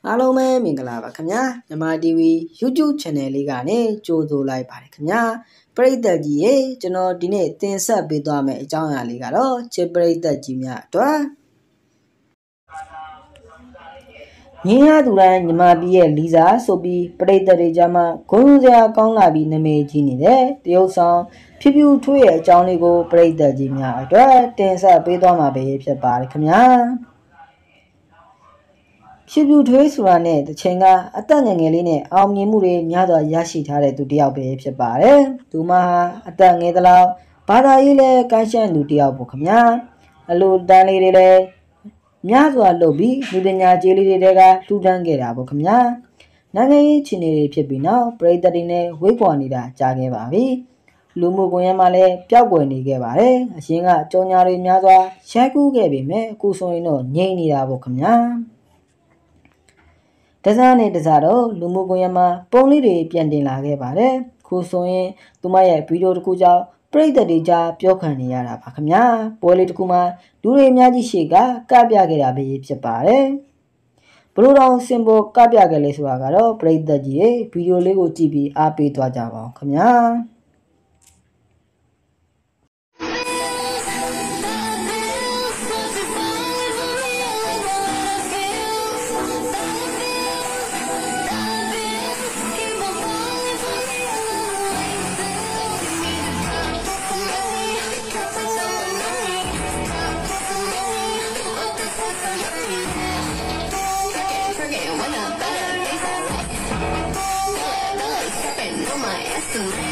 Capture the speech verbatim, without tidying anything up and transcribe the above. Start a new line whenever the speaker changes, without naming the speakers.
အားလုံးပဲမင်္ဂလာပါခင်ဗျာမြန်မာ တီဗီ YouTube Channel လေးကနေကြိုဆိုလိုက်ပါတယ်ခင်ဗျာပရိသတ်ကြီးရေကျွန်တော်ဒီနေ့တင်ဆက်ပေးသွားမယ့်အကြောင်းအရာလေးကတော့ချစ်ပရိသတ်ကြီးများအတွက်ညီရသူတိုင်းညီမပြည်ရဲ့လီဇာဆိုပြီးပရိသတ်တွေကြားမှာဂုဏ်စရာကောင်းလာပြီးနာမည်ကြီးနေတဲ့တရုတ်ဆောင်ဖြူဖြူထွေးရဲ့အကြောင်းလေးကိုပရိသတ်ကြီးများအတွက်တင်ဆက်ပေးသွားမှာပဲဖြစ်ပါတယ်ခင်ဗျာဖြူဖြူထွေးဆိုတာနဲ့တချိန်ကအသက်ငယ်ငယ်လေးနဲ့အောင်မြင်မှုတွေများစွာရရှိထားတဲ့သူတစ်ယောက်ပဲဖြစ်ပါတယ်။သူမဟာအသက်ငယ်သလောက်ဘာသာရေးလဲကန့်ရှန့်သူတစ်ယောက်ပေါ့ခင်ဗျာ။အလိုတန်းလေးတွေလည်းများစွာလုပ်ပြီးလူပညာကျေးလေးတွေကထူထမ်းခဲ့တာပေါ့ခင်ဗျာ။နိုင်ငံရေးချင်းတွေဖြစ်ပြီးနောက်ပရိသတ်တွေနဲ့ဝေးကွာနေတာကြားခဲ့ပါပြီ။လူမှုကွန်ရက်မှာလည်းပျောက်ကွယ်နေခဲ့ပါတယ်။အရင်ကကြောင်ညာတွေများစွာရိုက်ကူးခဲ့ပေမဲ့အခုဆိုရင်တော့ငြိမ်နေတာပေါ့ခင်ဗျာ။တစားနဲ့တစားတော့လူမှုကွန်ရက်မှာပုံလေးတွေပြန်တင်လာခဲ့ပါတယ်ခုဆိုရင်သူမရဲ့ဗီဒီယိုတစ်ခုကြောင့်ပရိသတ်တွေကြားပြောခံနေရတာပါခင်ဗျာပွဲလေးတစ်ခုမှာလူတွေအများကြီးရှေ့ကကပြခဲ့တာပဲဖြစ်ပါတယ်ဘလို့တော့စင်ပေါ်ကပြခဲ့လဲဆိုတာကတော့ပရိသတ်ကြီးရဲ့ဗီဒီယိုလေးကိုကြည့်ပြီးအားပေးသွားကြပါအောင်ခင်ဗျာ
Forget when I'm better, they say, oh, my ass too.